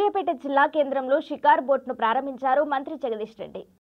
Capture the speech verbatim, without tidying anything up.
సూర్యాపేట జిల్లా కేంద్రంలో షికార్ బోట్ను ప్రారంభించారు మంత్రి జగదీష్ రెడ్డి.